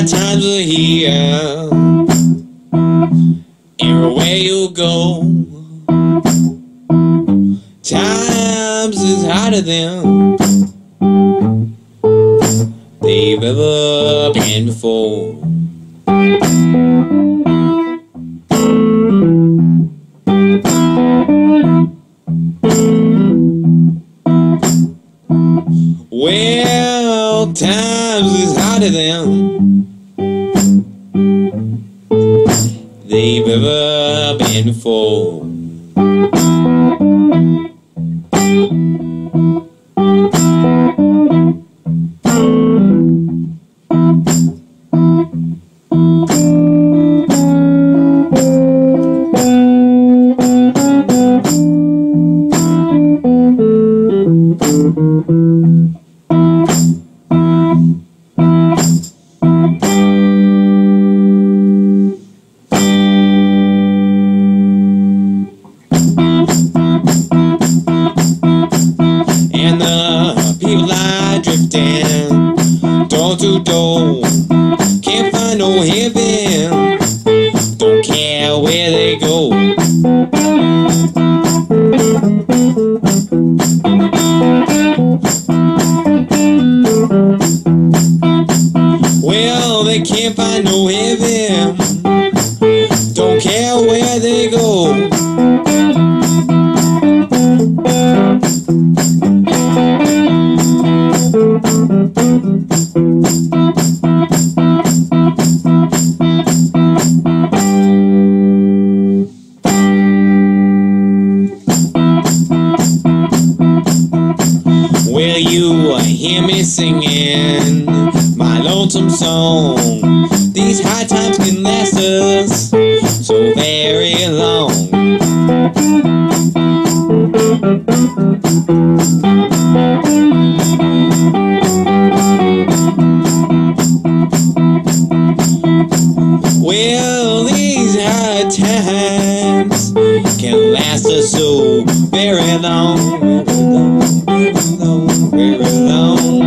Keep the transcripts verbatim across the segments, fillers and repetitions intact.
times are here, everywhere you go. Times is harder than they've ever been before. Well, times is harder than they've ever been before. And the people are drifting door to door, can't find no heaven, don't care where they go. Well, they can't find no heaven, don't care where they go. Well, you hear me singing my lonesome song. These high times can last us so very long. Well, these hard times can last us so very long, very long, very long.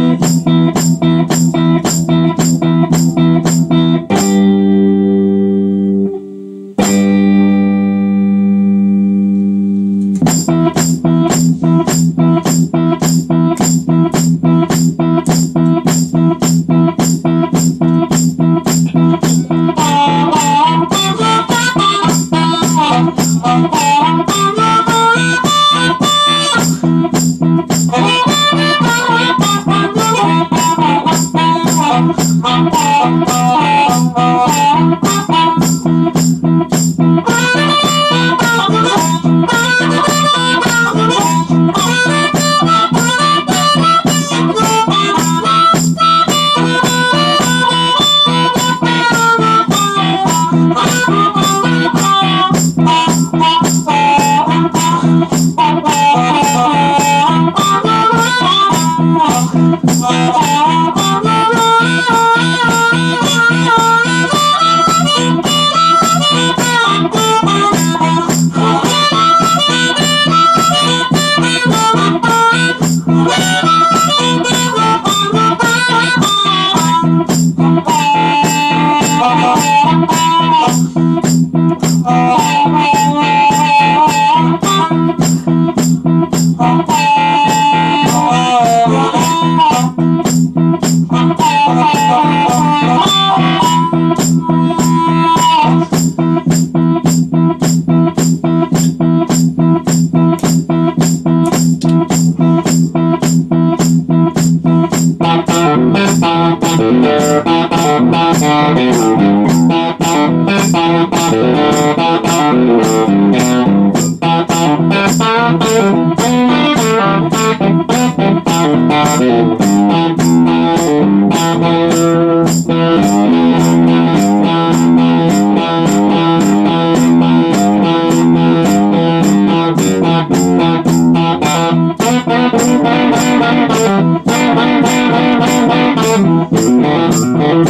Thank you.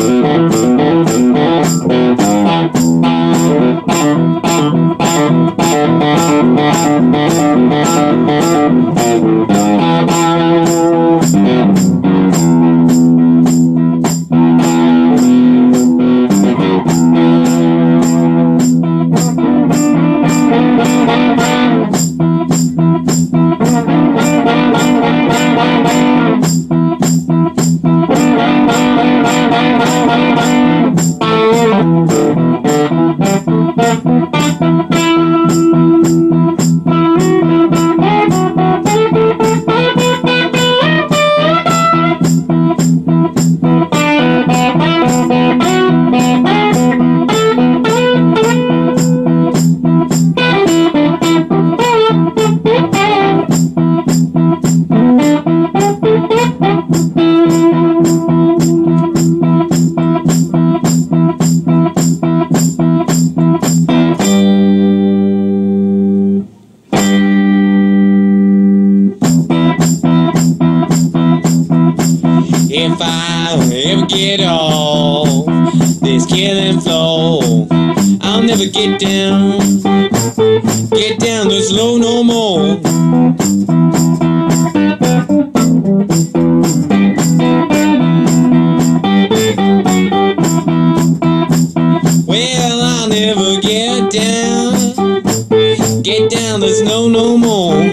I ever get off this killing flow, I'll never get down, get down this low no more. Well, I'll never get down, get down this low no more.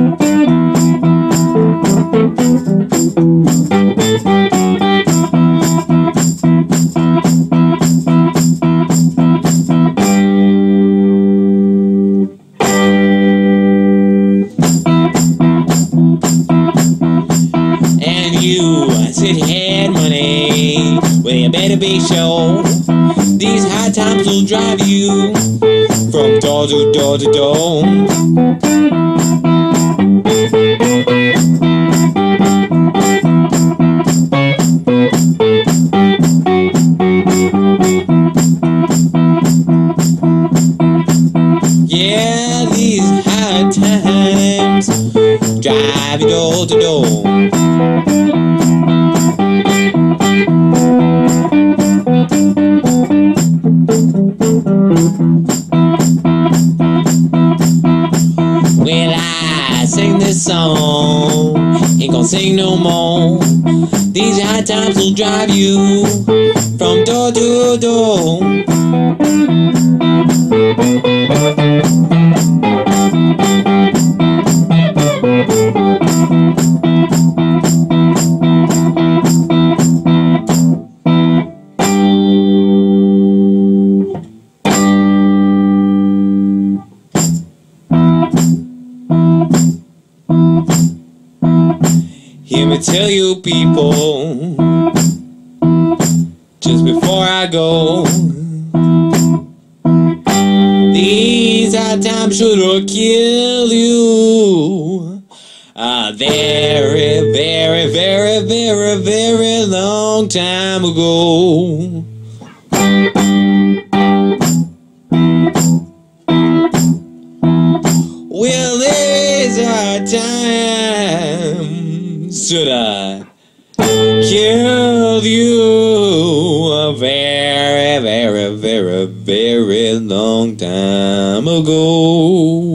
And you said you had money, well you better be sure these high times will drive you from door to door to door. Yeah, these high times drive you door to door. Well, I sing this song, ain't gonna sing no more. These high times will drive you from door to door. Hear me tell you people, just before I go, these hard times should have killed you a very, very, very, very, very long time ago. Well, these hard times should have killed you a very, very, very, very long time ago.